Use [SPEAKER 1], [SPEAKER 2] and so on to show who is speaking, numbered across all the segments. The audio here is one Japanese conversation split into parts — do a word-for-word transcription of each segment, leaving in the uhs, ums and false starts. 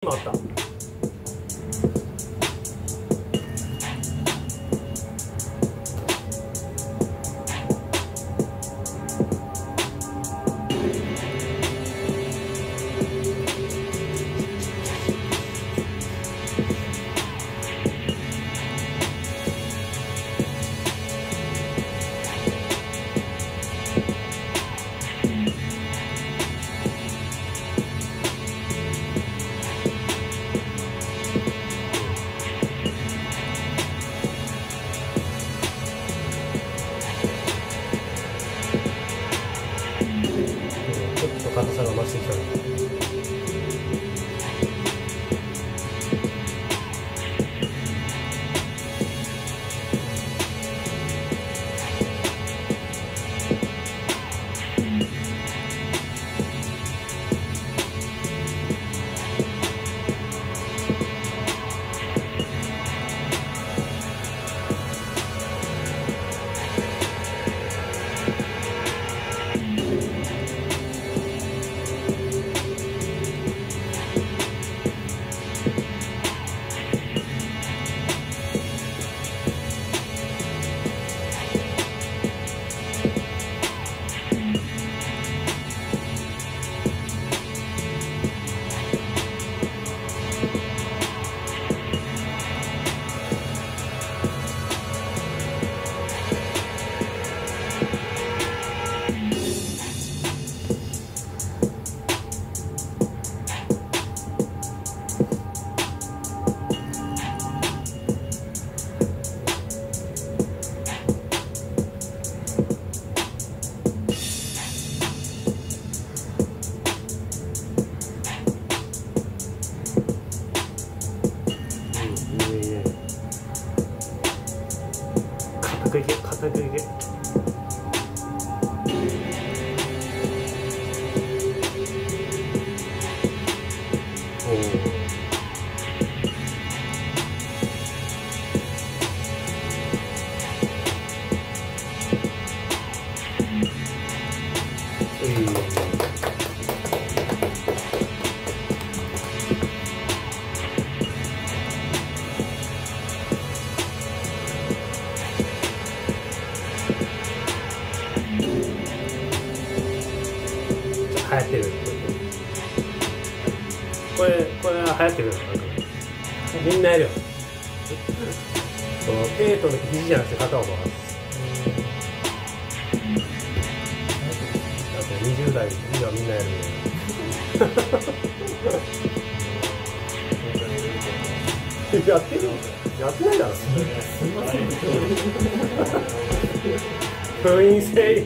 [SPEAKER 1] 今あった。硬さが増してきたね。くいけ、硬くいけ。おお。流行ってる。これこれは流行ってるの。みんなやるよ。ペートの肘じゃなくて肩を回す。あとにじゅう代にはみんなやるよ。やってる？やってないだろ。すみません。封印制。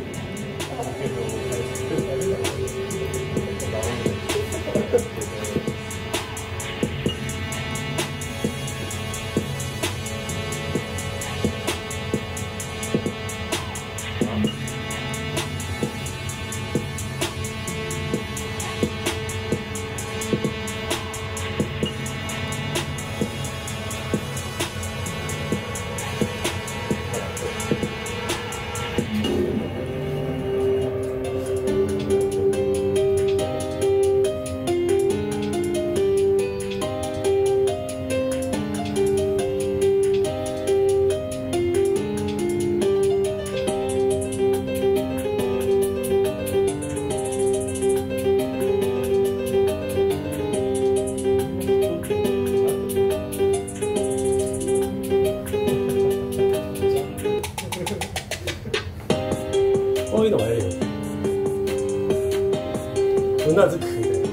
[SPEAKER 1] こういうのがええよ。うなずくみたいな。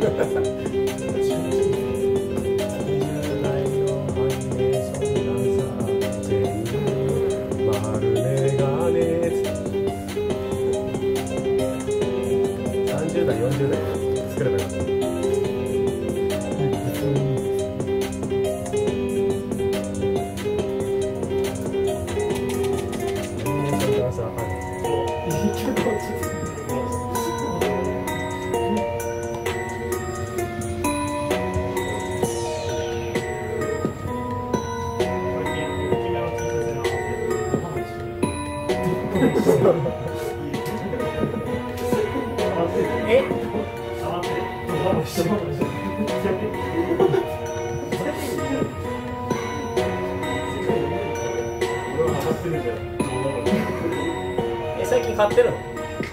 [SPEAKER 2] え、最近買ってるの？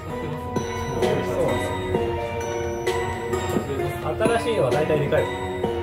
[SPEAKER 2] 新しいのは大体でかいよ。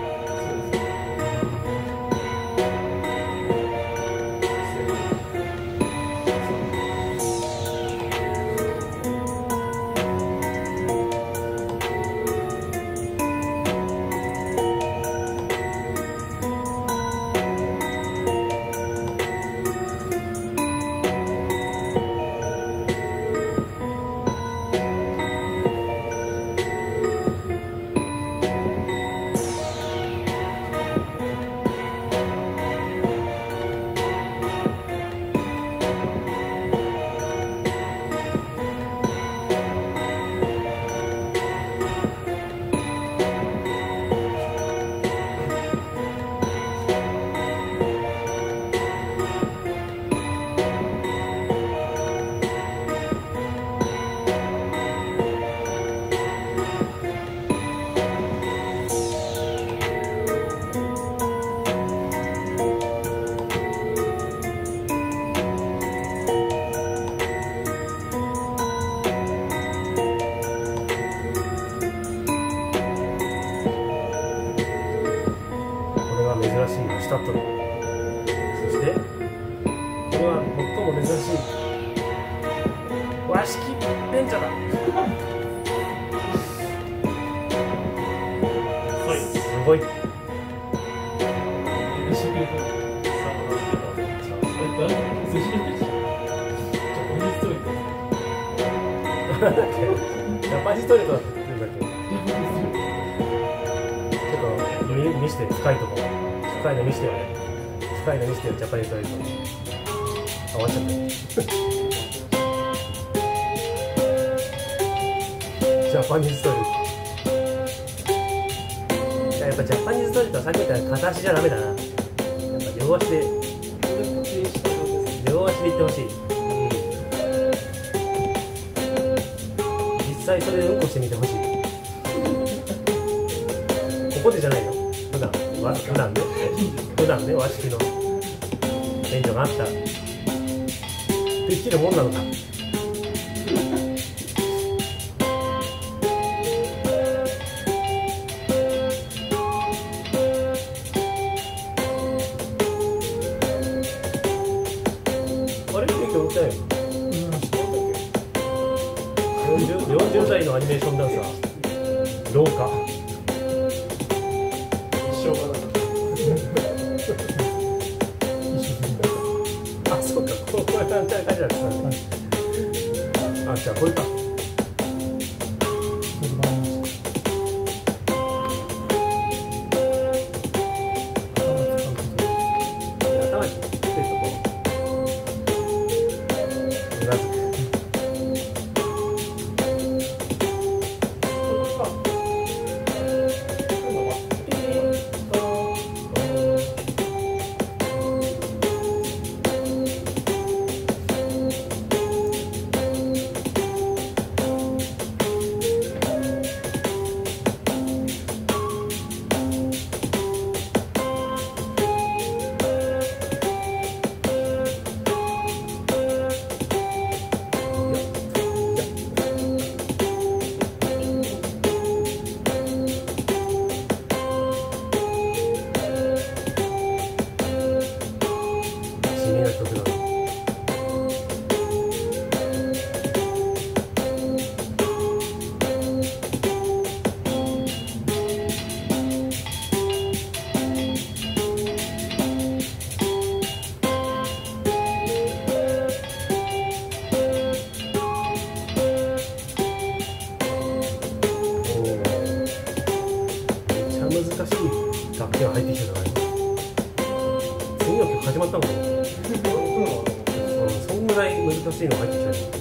[SPEAKER 2] スタットの、そしてこれは最も珍しい和式ベンチャーだ。すごい。ジャパニーズトイレットだって言うんだっけ。ちょっと見、見して深いところ。深いの見してよね。深いの見してよ、ジャパニーズトイレット。あ、終わっちゃった。ジャパニーズトイレット。やっぱジャパニーズトイレットはさっき言った片足じゃダメだな。やっぱ両足で、両足で行ってほしい。実際それでうんこしてみてほしい。ここでじゃないの？普段、普段ね、普段ね、和式の便所があったらできるもんなのか。あれ免許持ってないの？よんじゅう代のアニメーションダンサー、老化。一生がなかった。あ、そうか、こういう感じなんですか。あ、じゃあこれか。頭につけてとこう。うなずく。 しい楽器が入ってきたから、次の曲始まったもんね。うん、そんぐらい難しいの入ってきたね。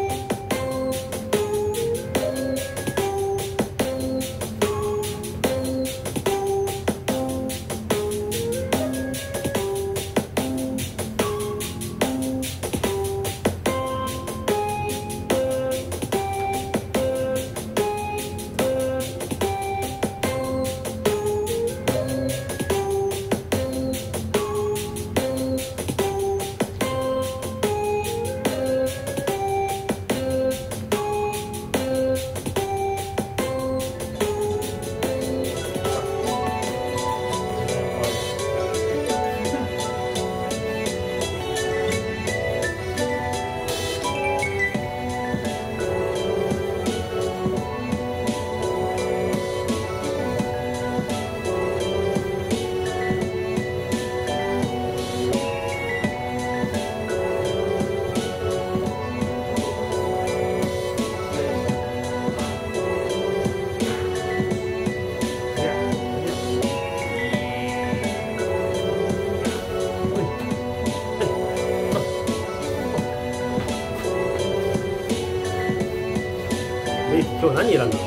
[SPEAKER 2] 今日何選んだのこれ？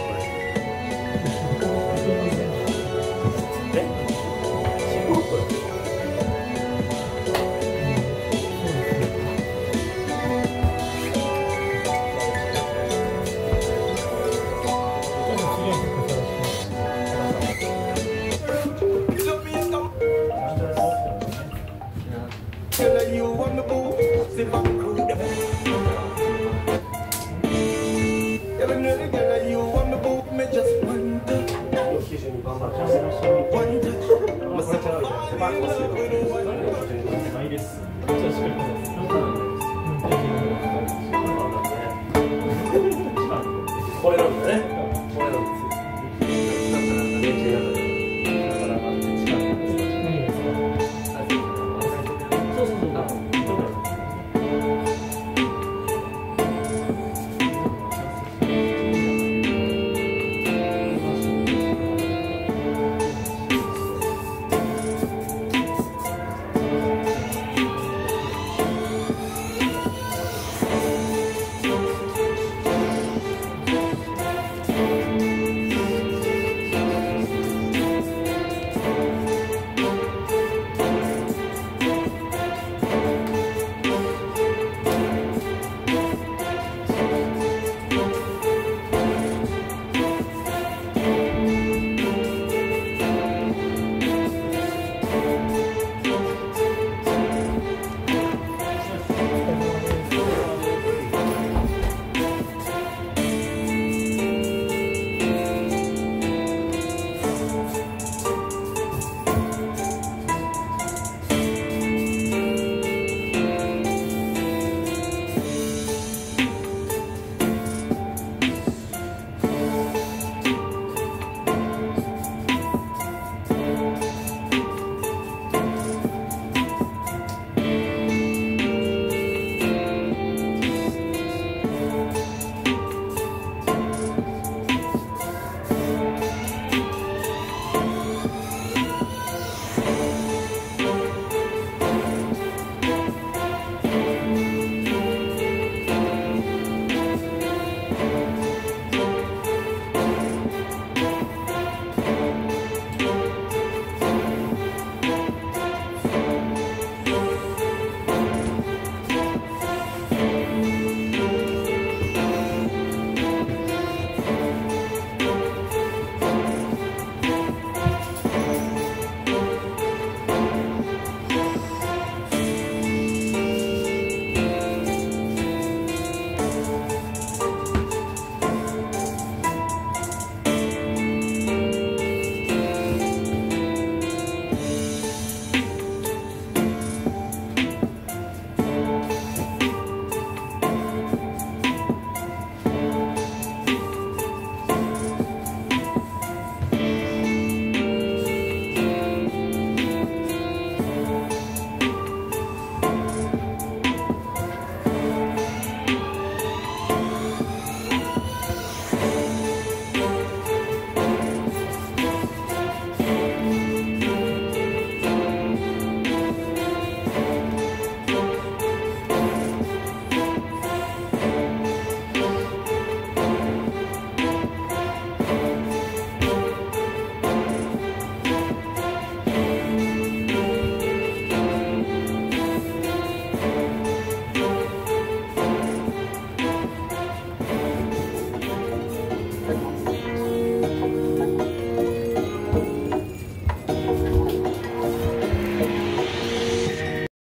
[SPEAKER 2] え？シップホップ？これなんだね。これなんですよ。